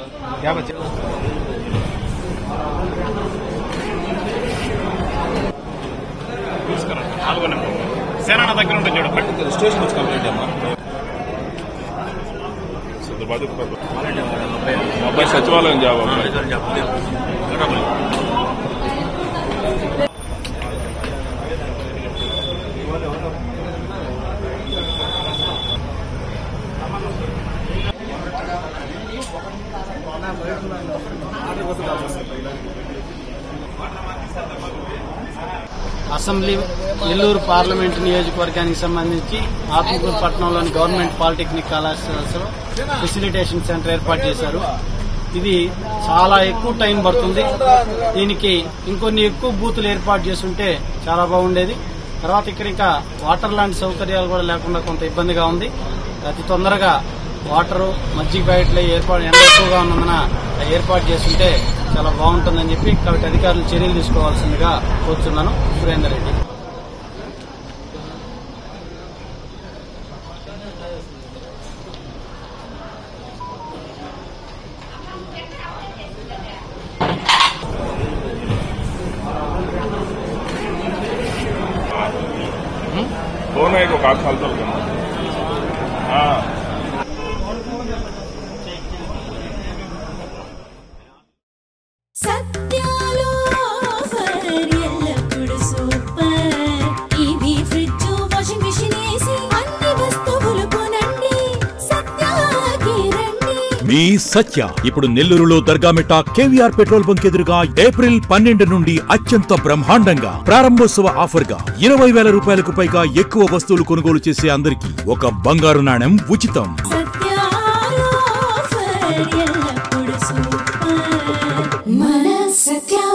क्या बच्चे సేనా దగ్గర ఉంటుంది చూడ స్టేషన్ వచ్చి కంప్లీట్ అమ్మా అబ్బాయి సచివాలయం జాబ్ అసెంబ్లీ ఏలూరు పార్లమెంట్ నియోజకవర్గానికి సంబంధించి ఆత్మకూరు పట్టణంలోని గవర్నమెంట్ పాలిటెక్నిక్ కళాశాలలో ఫెసిలిటేషన్ సెంటర్ ఏర్పాటు చేశారు. ఇది చాలా ఎక్కువ టైం పడుతుంది. దీనికి ఇంకొన్ని ఎక్కువ బూతులు ఏర్పాటు చేస్తుంటే చాలా బాగుండేది. తర్వాత ఇక్కడ ఇంకా వాటర్ లాంటి సౌకర్యాలు కూడా లేకుండా కొంత ఇబ్బందిగా ఉంది. అతి తొందరగా వాటరు మజ్జిగ ప్యాకెట్లు ఏర్పాటు ఎండ ఎక్కువగా ఉన్నందున ఏర్పాటు చేస్తుంటే చాలా బాగుంటుందని చెప్పి కాబట్టి అధికారులు చర్యలు తీసుకోవాల్సిందిగా కోరుతున్నాను. సురేందర్ రెడ్డి. సత్యాలో ఎల్లప్పుడు super. TV, fridge, washing machine, AC అన్ని వస్తువులు కొనండి. సత్యాకి రండి. మీ సత్య ఇప్పుడు నెల్లూరులో దర్గామిట్ట కేవీఆర్ పెట్రోల్ బంక్ ఎదురుగా ఏప్రిల్ 12 నుండి అత్యంత బ్రహ్మాండంగా ప్రారంభోత్సవ ఆఫర్ గా 20,000 రూపాయలకు పైగా ఎక్కువ వస్తువులు కొనుగోలు చేసే అందరికి ఒక బంగారు నాణెం ఉచితం. సత్యాలో ఎల్లప్పుడు సూపర్. మన సత్య